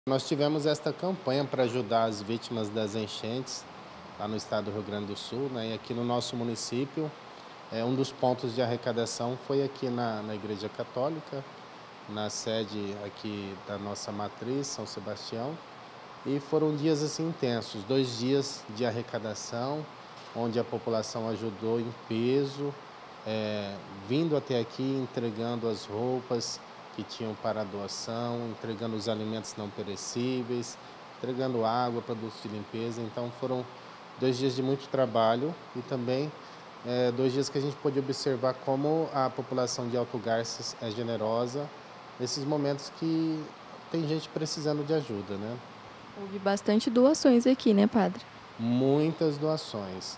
Nós tivemos esta campanha para ajudar as vítimas das enchentes lá no estado do Rio Grande do Sul, né? E aqui no nosso município, um dos pontos de arrecadação foi aqui na Igreja Católica, na sede aqui da nossa matriz, São Sebastião. E foram dias assim intensos, 2 dias de arrecadação, onde a população ajudou em peso, eh, vindo até aqui, entregando as roupas que tinham para doação, entregando os alimentos não perecíveis, entregando água, produtos de limpeza. Então foram 2 dias de muito trabalho e também 2 dias que a gente pôde observar como a população de Alto Garças é generosa nesses momentos que tem gente precisando de ajuda, né? Houve bastante doações aqui, né, padre? Muitas doações.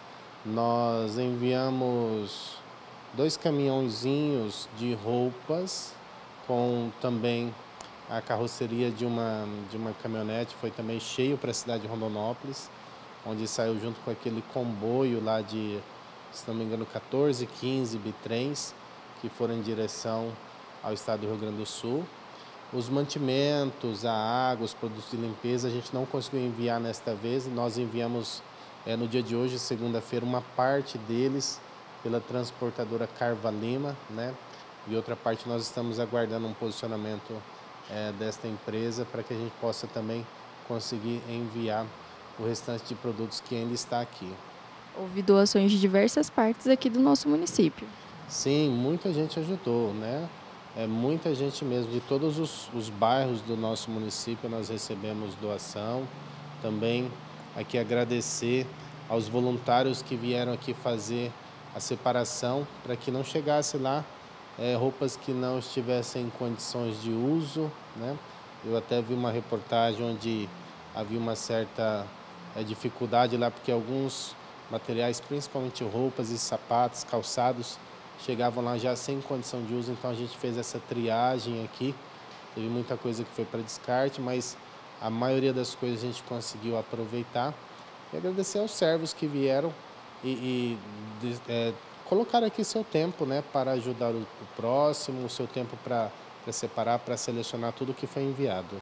Nós enviamos 2 caminhãozinhos de roupas, com também a carroceria de uma caminhonete, foi também cheio para a cidade de Rondonópolis, onde saiu junto com aquele comboio lá de, se não me engano, 14, 15 bitrens, que foram em direção ao estado do Rio Grande do Sul. Os mantimentos, a água, os produtos de limpeza, a gente não conseguiu enviar nesta vez. Nós enviamos no dia de hoje, segunda-feira, uma parte deles pela transportadora Carva Lima, né? E outra parte nós estamos aguardando um posicionamento desta empresa para que a gente possa também conseguir enviar o restante de produtos que ainda está aqui. Houve doações de diversas partes aqui do nosso município. Sim, muita gente ajudou, né? Muita gente mesmo, de todos os bairros do nosso município nós recebemos doação. Também aqui agradecer aos voluntários que vieram aqui fazer a separação para que não chegasse lá roupas que não estivessem em condições de uso, né? Eu até vi uma reportagem onde havia uma certa dificuldade lá, porque alguns materiais, principalmente roupas e sapatos, calçados, chegavam lá já sem condição de uso. Então a gente fez essa triagem aqui. Teve muita coisa que foi para descarte, mas a maioria das coisas a gente conseguiu aproveitar. E agradecer aos servos que vieram e colocar aqui seu tempo, né, para ajudar o próximo, o seu tempo para separar, para selecionar tudo que foi enviado.